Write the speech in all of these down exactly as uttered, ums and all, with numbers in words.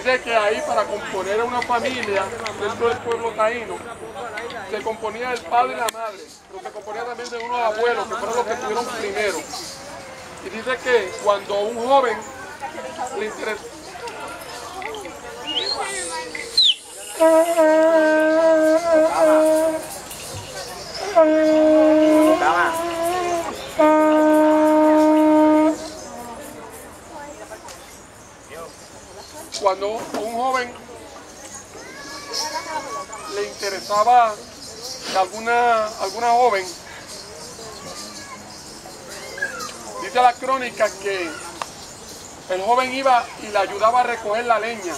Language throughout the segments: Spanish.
Dice que ahí para componer a una familia dentro del pueblo taíno se componía el padre y la madre, pero se componía también de unos abuelos que fueron los que estuvieron primero. Y dice que cuando un joven le interesa... Cuando un joven le interesaba que alguna, alguna joven, dice la crónica que el joven iba y le ayudaba a recoger la leña.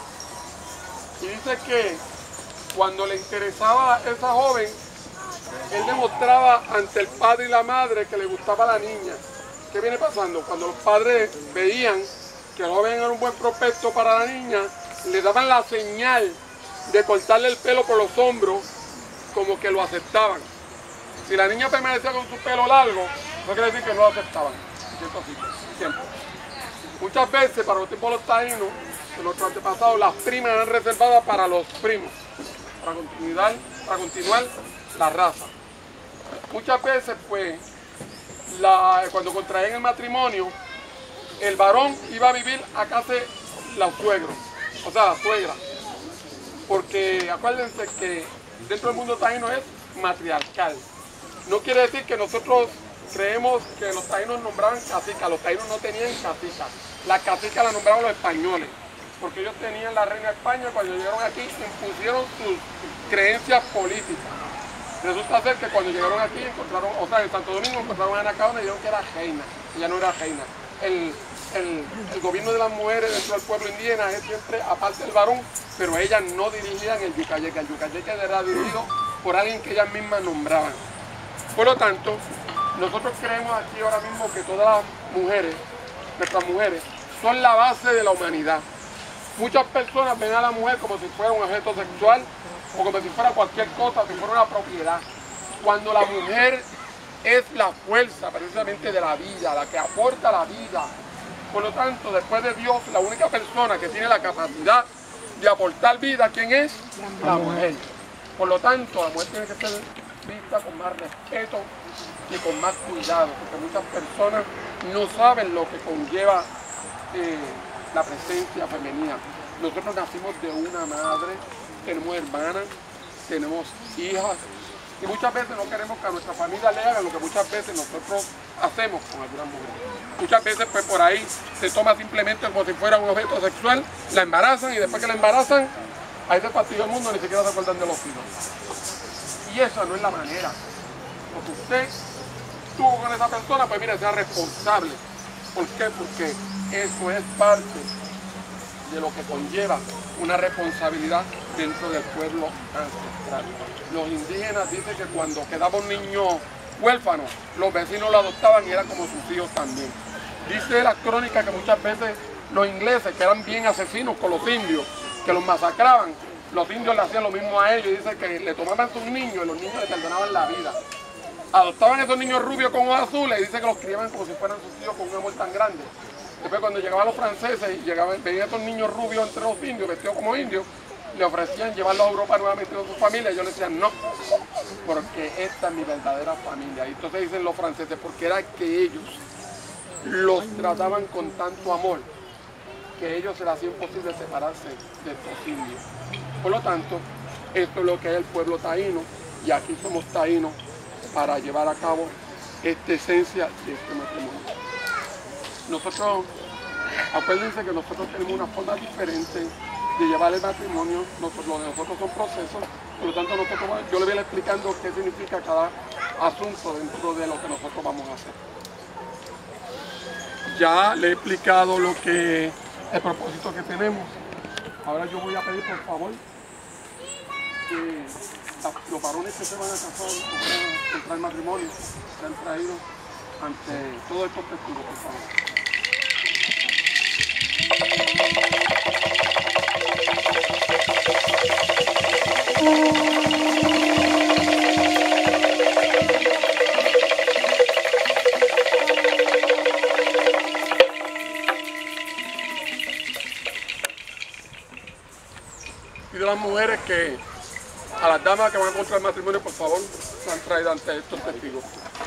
Y dice que cuando le interesaba a esa joven, él demostraba ante el padre y la madre que le gustaba la niña. ¿Qué viene pasando? Cuando los padres veían que el joven era un buen prospecto para la niña, le daban la señal de cortarle el pelo por los hombros, como que lo aceptaban. Si la niña permanecía con su pelo largo, no quiere decir que no lo aceptaban. Así, siempre. Muchas veces, para los tiempos de los taínos, de nuestros antepasados, las primas eran reservadas para los primos, para continuar, para continuar la raza. Muchas veces, pues, la, cuando contraían el matrimonio, el varón iba a vivir a casa de los suegros, o sea, la suegra. Porque acuérdense que dentro del mundo taíno es matriarcal. No quiere decir que nosotros creemos que los taínos nombraban cacica. Los taínos no tenían cacica. La cacica la nombraban los españoles, porque ellos tenían la reina de España. Cuando llegaron aquí impusieron sus creencias políticas. Resulta ser que cuando llegaron aquí encontraron, o sea, en Santo Domingo encontraron a Ana Caona y dijeron que era reina. Ella no era reina. El, el, el gobierno de las mujeres dentro del pueblo indígena es siempre aparte del varón, pero ellas no dirigían el yucayeque. El yucayeque era dirigido por alguien que ellas mismas nombraban. Por lo tanto, nosotros creemos aquí ahora mismo que todas las mujeres, nuestras mujeres, son la base de la humanidad. Muchas personas ven a la mujer como si fuera un objeto sexual o como si fuera cualquier cosa, si fuera una propiedad. Cuando la mujer es la fuerza precisamente de la vida, la que aporta la vida. Por lo tanto, después de Dios, la única persona que tiene la capacidad de aportar vida, ¿quién es? La mujer. Por lo tanto, la mujer tiene que ser vista con más respeto y con más cuidado, porque muchas personas no saben lo que conlleva eh, la presencia femenina. Nosotros nacimos de una madre, tenemos hermanas, tenemos hijas, y muchas veces no queremos que a nuestra familia le hagan lo que muchas veces nosotros hacemos con algunas mujeres. Muchas veces pues por ahí se toma simplemente como si fuera un objeto sexual, la embarazan y después que la embarazan, ahí se fastidió el mundo, ni siquiera se acuerdan de los hijos. Y esa no es la manera. Lo que usted tuvo con esa persona, pues mire, sea responsable. ¿Por qué? Porque eso es parte de lo que conlleva una responsabilidad dentro del pueblo ancestral. Los indígenas dicen que cuando quedaba un niño huérfano, los vecinos lo adoptaban y eran como sus hijos también. Dice la crónica que muchas veces los ingleses, que eran bien asesinos con los indios, que los masacraban, los indios le hacían lo mismo a ellos, y dice que le tomaban sus niños y los niños le perdonaban la vida. Adoptaban a esos niños rubios con ojos azules y dice que los criaban como si fueran sus hijos con un amor tan grande. Después cuando llegaban los franceses y llegaban, venían estos niños rubios entre los indios, vestidos como indios, le ofrecían llevarlos a Europa nuevamente con su familia, y ellos le decían no, porque esta es mi verdadera familia. Y entonces dicen los franceses, porque era que ellos los trataban con tanto amor, que ellos se les hacía imposible separarse de estos indios. Por lo tanto, esto es lo que es el pueblo taíno, y aquí somos taínos para llevar a cabo esta esencia de este matrimonio. Nosotros, acuérdense que nosotros tenemos una forma diferente de llevar el matrimonio. Nosotros, lo de nosotros son procesos, por lo tanto nosotros, yo le voy a ir explicando qué significa cada asunto dentro de lo que nosotros vamos a hacer. Ya le he explicado lo que el propósito que tenemos. Ahora yo voy a pedir por favor que los varones que se van a casar o entrar en matrimonio sean traídos ante todo estos testigos, por favor. pido a las mujeres que, a las damas que van a contraer matrimonio, por favor, sean traídas ante estos testigos.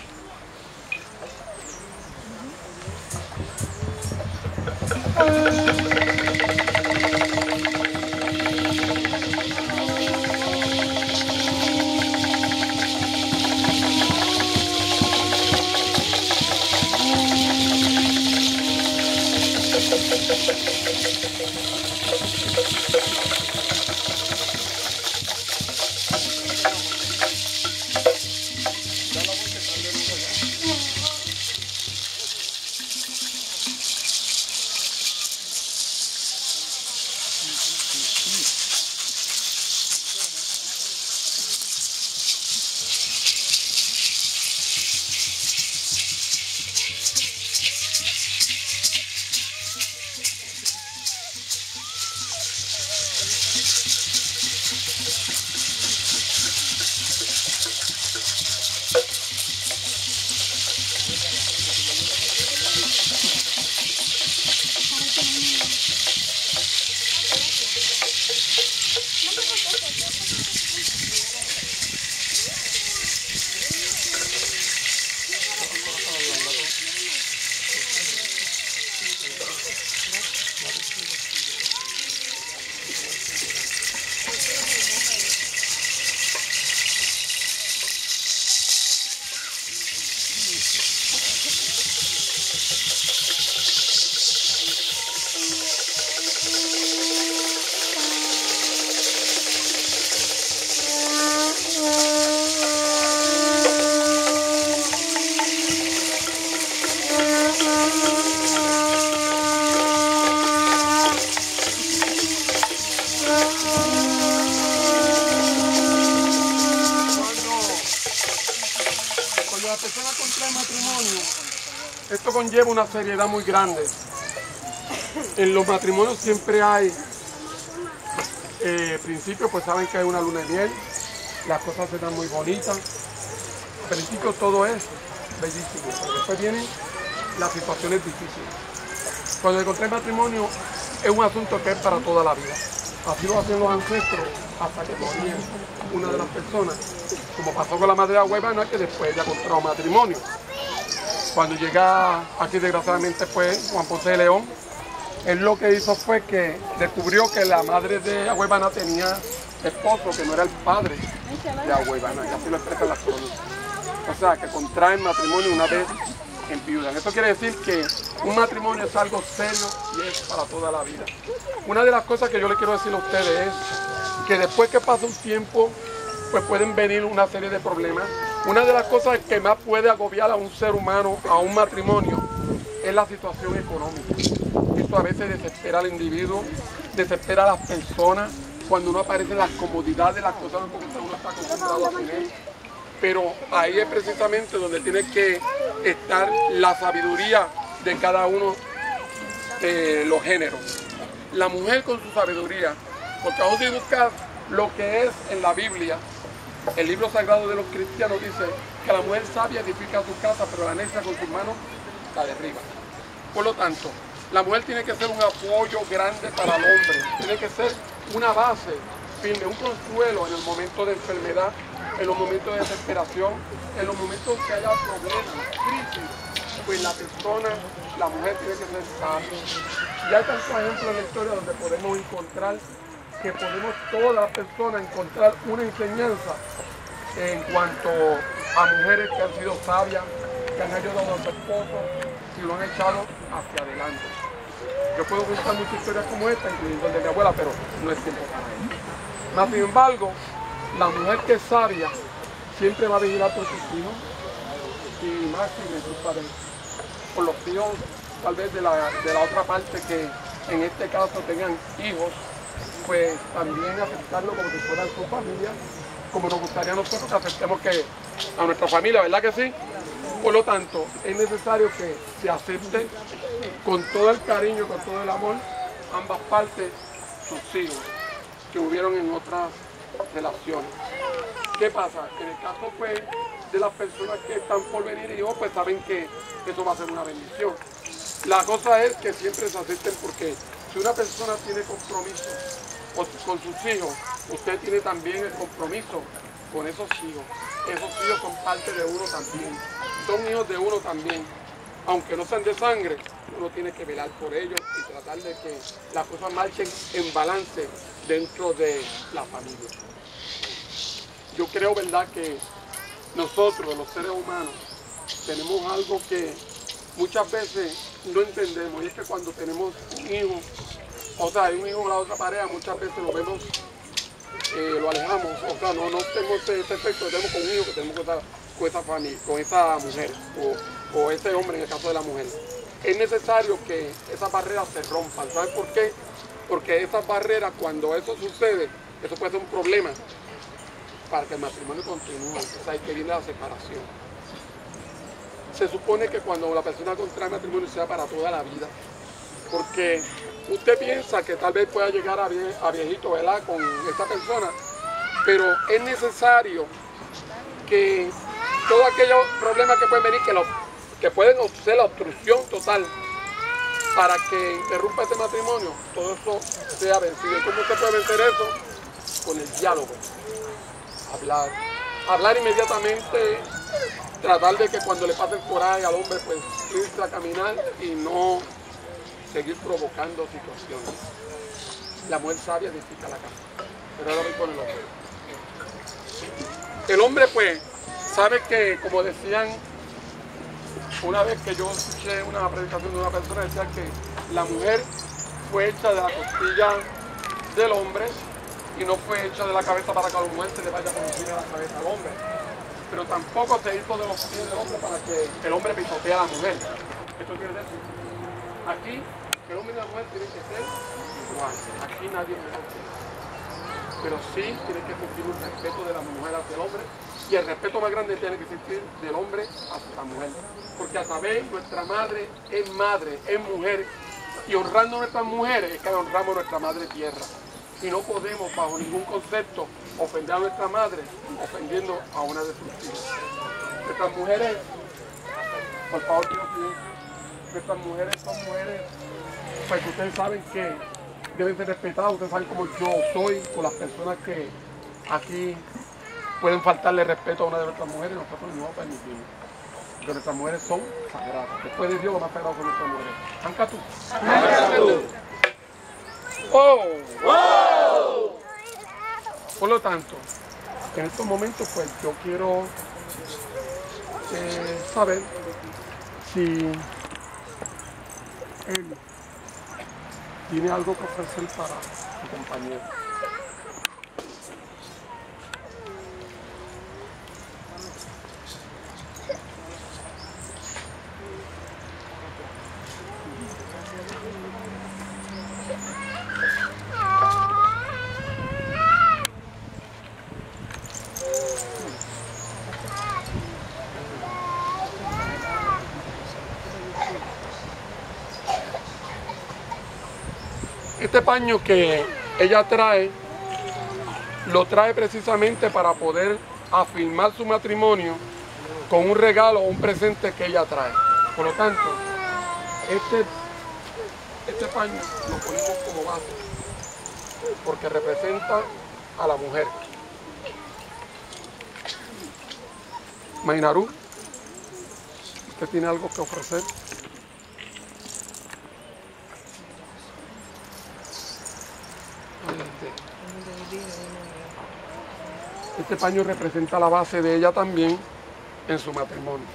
Cuando la persona contrae matrimonio, esto conlleva una seriedad muy grande. En los matrimonios siempre hay eh, principios, pues saben que hay una luna de miel, las cosas se dan muy bonitas. Al principio todo es bellísimo, pero después vienen las situaciones difíciles. Cuando se contrae matrimonio es un asunto que es para toda la vida. Así lo hacen los ancestros hasta que morían una de las personas, como pasó con la madre de Agua Ivana, que después ella contrajo matrimonio. Cuando llega aquí, desgraciadamente, pues Juan Ponce de León, él lo que hizo fue que descubrió que la madre de Agua Ivana tenía esposo que no era el padre de Agua Ivana, y así lo expresan las crónicas. O sea, que contraen matrimonio una vez en viuda. Esto quiere decir que un matrimonio es algo serio y es para toda la vida. Una de las cosas que yo les quiero decir a ustedes es que después que pasa un tiempo, pues pueden venir una serie de problemas. Una de las cosas que más puede agobiar a un ser humano, a un matrimonio, es la situación económica. Esto a veces desespera al individuo, desespera a las personas, cuando uno aparece en las comodidades, las cosas como uno está acostumbrado a tener. Pero ahí es precisamente donde tiene que estar la sabiduría de cada uno de los géneros. La mujer con su sabiduría, porque aún si buscas lo que es en la Biblia, el libro sagrado de los cristianos dice que la mujer sabia edifica su casa, pero la necia con sus manos la derriba. Por lo tanto, la mujer tiene que ser un apoyo grande para el hombre, tiene que ser una base firme, un consuelo en el momento de enfermedad, en los momentos de desesperación, en los momentos que haya problemas, crisis, pues la persona, la mujer tiene que ser sabia. Y hay tantos ejemplos en la historia donde podemos encontrar que podemos todas las personas encontrar una enseñanza en cuanto a mujeres que han sido sabias, que han ayudado a su esposo y lo han echado hacia adelante. Yo puedo contar muchas historias como esta, incluyendo el de mi abuela, pero no es tiempo para ello. Más sin embargo, la mujer que es sabia siempre va a vigilar por sus hijos y más si resulta de, por los hijos tal vez de la, de la otra parte que en este caso tengan hijos, pues también aceptarlo como si fueran su familia, como nos gustaría a nosotros que aceptemos que a nuestra familia, ¿verdad que sí? Por lo tanto, es necesario que se acepte con todo el cariño, con todo el amor, ambas partes, sus hijos, que hubieron en otras relaciones. ¿Qué pasa? En el caso pues, de las personas que están por venir hijos, pues saben que eso va a ser una bendición. La cosa es que siempre se acepten porque si una persona tiene compromiso o con sus hijos, usted tiene también el compromiso con esos hijos. Esos hijos son parte de uno también, son hijos de uno también. Aunque no sean de sangre, uno tiene que velar por ellos y tratar de que las cosas marchen en balance dentro de la familia. Yo creo, ¿verdad?, que nosotros, los seres humanos, tenemos algo que muchas veces no entendemos, y es que cuando tenemos un hijo, o sea, hay un hijo con la otra pareja, muchas veces lo vemos, eh, lo alejamos, o sea, no, no tenemos ese, ese efecto que tenemos con un hijo que tenemos con esa, con esa familia, con esa mujer, o, o ese hombre en el caso de la mujer. Es necesario que esas barreras se rompan. ¿Saben por qué? Porque esas barreras, cuando eso sucede, eso puede ser un problema para que el matrimonio continúe. O sea, hay que viene la separación. Se supone que cuando la persona contrae matrimonio sea para toda la vida. Porque usted piensa que tal vez pueda llegar a, vie a viejito, ¿verdad?, con esta persona, pero es necesario que todos aquellos problemas que pueden venir, que, lo, que pueden ser la obstrucción total para que interrumpa ese matrimonio, todo eso sea vencido. ¿Y cómo usted puede vencer eso? Con el diálogo. Hablar. Hablar inmediatamente, tratar de que cuando le pase el coraje al hombre, pues irse a caminar y no seguir provocando situaciones. La mujer sabia edifica la casa, pero ahora voy con el hombre. El hombre, pues, sabe que, como decían, una vez que yo escuché una predicación de una persona, decía que la mujer fue hecha de la costilla del hombre y no fue hecha de la cabeza para que a la mujer se le vaya por encima de la cabeza al hombre. Pero tampoco se hizo de los pies del hombre para que el hombre pisotee a la mujer. Esto quiere decir, aquí el hombre y la mujer tienen que ser igual. Aquí nadie es mejor que nadie. Pero sí tiene que existir un respeto de la mujer hacia el hombre, y el respeto más grande tiene que existir del hombre hacia la mujer. Porque a saber, nuestra madre es madre, es mujer, y honrando a nuestras mujeres es que honramos a nuestra madre tierra. Y no podemos bajo ningún concepto ofender a nuestra madre ofendiendo a una de sus hijas. Nuestras mujeres, por favor, quiero que nuestras mujeres son mujeres, pues que ustedes saben que deben ser respetadas. Ustedes saben cómo yo soy con las personas que aquí pueden faltarle respeto a una de nuestras mujeres, nosotros no permitimos. Porque nuestras mujeres son sagradas. Después de Dios, lo más sagrado son nuestras mujeres. Anca tú. Anca tú. ¡Oh! ¡Oh! Por lo tanto, en estos momentos, pues yo quiero eh, saber si él tiene algo que ofrecer para su compañero. Este paño que ella trae, lo trae precisamente para poder afirmar su matrimonio con un regalo o un presente que ella trae. Por lo tanto, este, este paño lo ponemos como base, porque representa a la mujer. Mainaru, ¿usted tiene algo que ofrecer? Este paño representa la base de ella también en su matrimonio.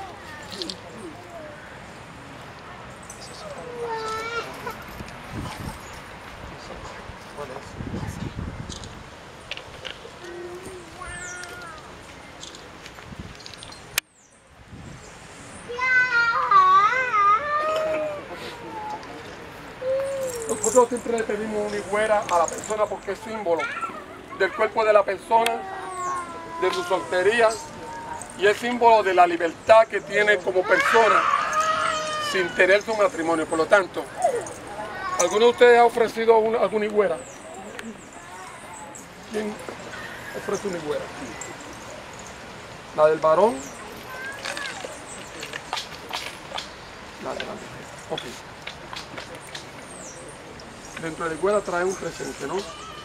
Nosotros siempre le pedimos una higuera a la persona porque es símbolo del cuerpo de la persona, de su soltería, y es símbolo de la libertad que tiene como persona sin tener su matrimonio. Por lo tanto, ¿alguno de ustedes ha ofrecido una, alguna higuera? ¿Quién ofrece una higuera? ¿La del varón? La de la mujer. Ok. Dentro de la higuera trae un presente, ¿no?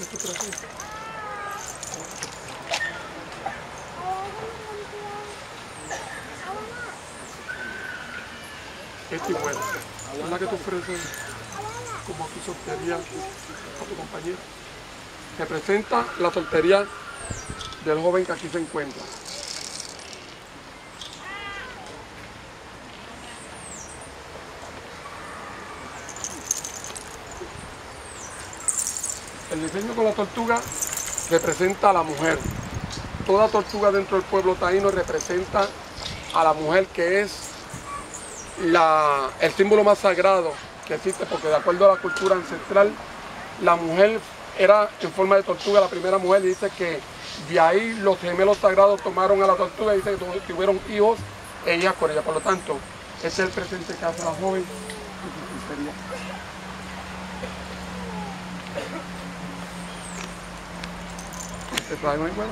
Este bueno, es la que te ofrece como tu soltería a tu compañero. Representa la soltería del joven que aquí se encuentra. El diseño con la tortuga representa a la mujer. Toda tortuga dentro del pueblo taíno representa a la mujer, que es la, el símbolo más sagrado que existe, porque de acuerdo a la cultura ancestral, la mujer era en forma de tortuga, la primera mujer, y dice que de ahí los gemelos sagrados tomaron a la tortuga y dice que tuvieron hijos e hijas con ella. Por lo tanto, este es el presente que hace la joven y su sinceridad. ¿Te trae muy bueno?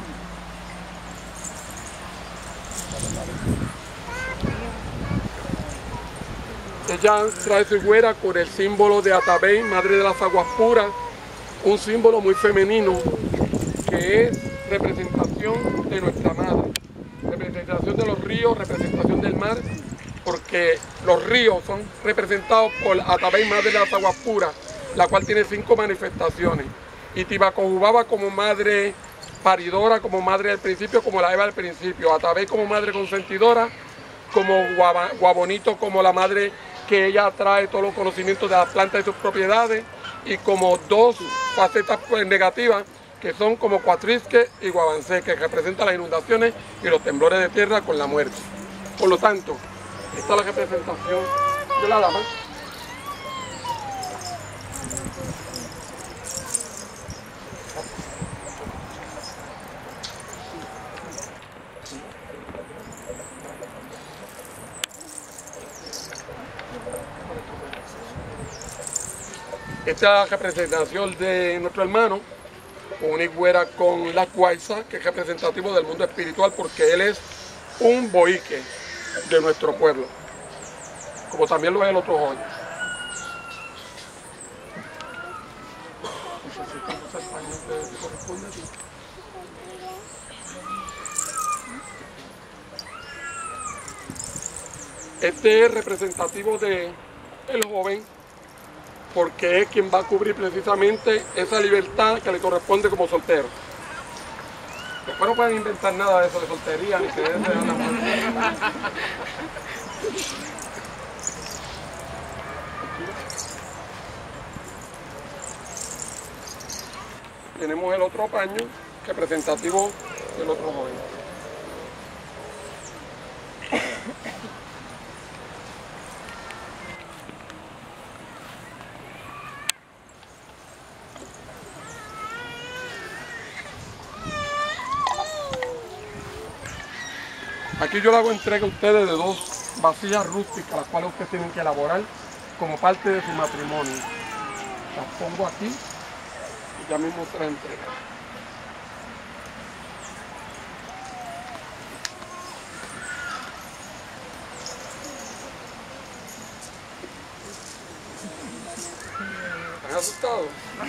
Ella trae su güera con el símbolo de Atabey, madre de las aguas puras, un símbolo muy femenino que es representación de nuestra madre, representación de los ríos, representación del mar, porque los ríos son representados por Atabey, madre de las aguas puras, la cual tiene cinco manifestaciones, y Tibacojubaba como madre paridora, como madre del principio, como la Eva del principio, Atabey como madre consentidora, como Guabonito como la madre que ella trae todos los conocimientos de las plantas y sus propiedades, y como dos facetas pues, negativas, que son como Cuatrisque y Guabancé, que representan las inundaciones y los temblores de tierra con la muerte. Por lo tanto, esta es la representación de la dama. Esta representación de nuestro hermano, con una higuera con la cuaiza, que es representativo del mundo espiritual, porque él es un boique de nuestro pueblo, como también lo es el otro joven. Este es representativo del joven, porque es quien va a cubrir precisamente esa libertad que le corresponde como soltero. Después no pueden inventar nada de eso de soltería, ni que de eso. Tenemos el otro paño, representativo del otro joven. Aquí yo le hago entrega a ustedes de dos vasijas rústicas, las cuales ustedes tienen que elaborar como parte de su matrimonio. Las pongo aquí y ya mismo se las entrega. ¿Están asustados?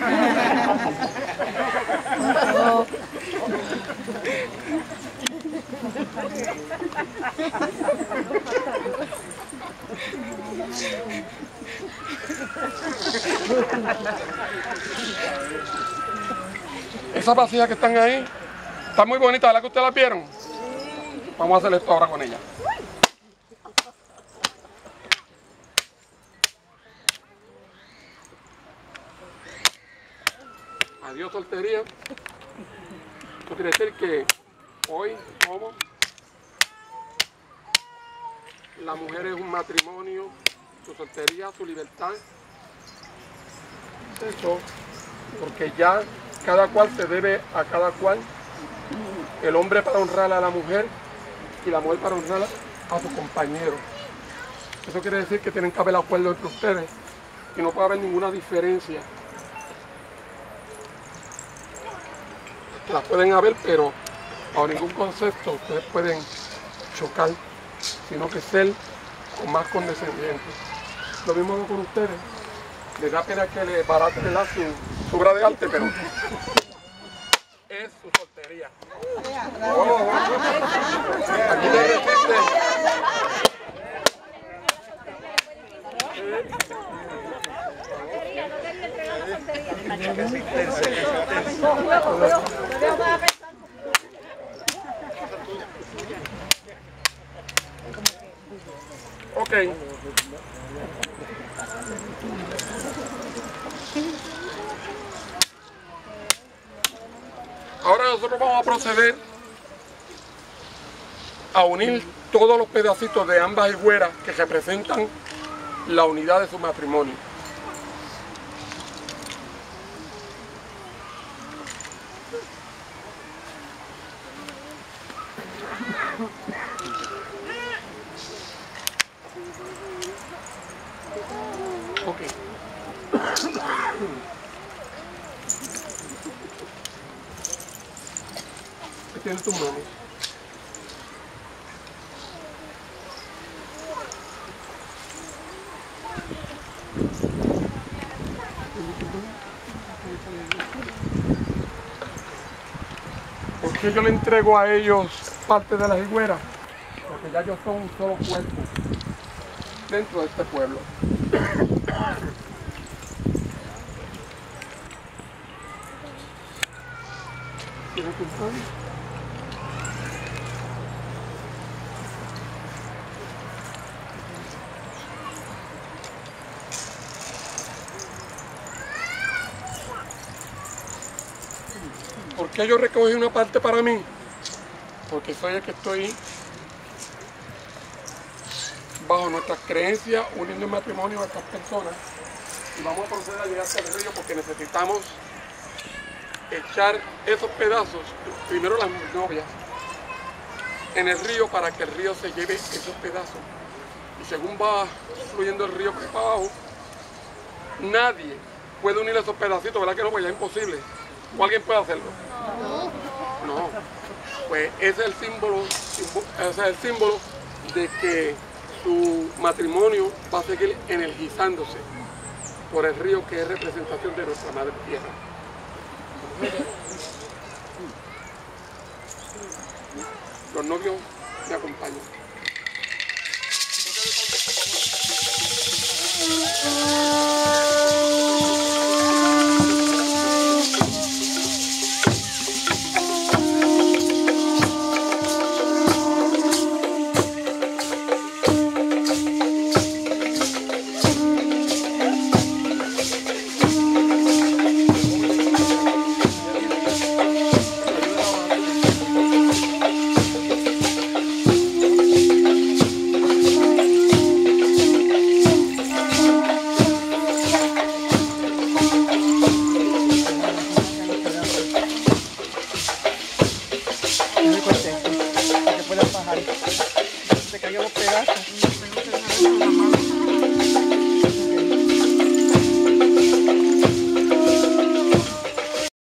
Esas vasijas que están ahí están muy bonitas, ¿verdad que ustedes las vieron? Vamos a hacer esto ahora con ellas. Adiós soltería. Esto quiere decir que hoy, como la mujer es un matrimonio, su soltería, su libertad. Eso, porque ya cada cual se debe a cada cual. El hombre para honrar a la mujer y la mujer para honrar a su compañero. Eso quiere decir que tienen que haber acuerdo entre ustedes y no puede haber ninguna diferencia. Las pueden haber, pero bajo ningún concepto ustedes pueden chocar, sino que ser con más condescendientes. Lo mismo hago con ustedes. Les da pena que les barate su, su obra de arte, pero es su soltería. Aquí te resiste. Ok. Ahora nosotros vamos a proceder a unir todos los pedacitos de ambas higueras que representan la unidad de su matrimonio. Ok. ¿Qué tienes tus manos? ¿Por qué yo le entrego a ellos parte de las higueras? Porque ya ellos son un solo cuerpo dentro de este pueblo. ¿Tienes tus manos? ¿Por qué yo recogí una parte para mí? Porque soy el que estoy bajo nuestras creencias uniendo en matrimonio a estas personas y vamos a proceder a llegar hasta el río porque necesitamos echar esos pedazos, primero las novias, en el río para que el río se lleve esos pedazos y según va fluyendo el río por ahí para abajo, nadie puede unir esos pedacitos, ¿verdad que no? Pues ya es imposible. ¿O alguien puede hacerlo? No. No. Pues ese es el símbolo, ese es el símbolo de que su matrimonio va a seguir energizándose por el río que es representación de nuestra madre tierra. Los novios me acompañan. Muy contento, que puedan bajar. Se cayó los pedazos.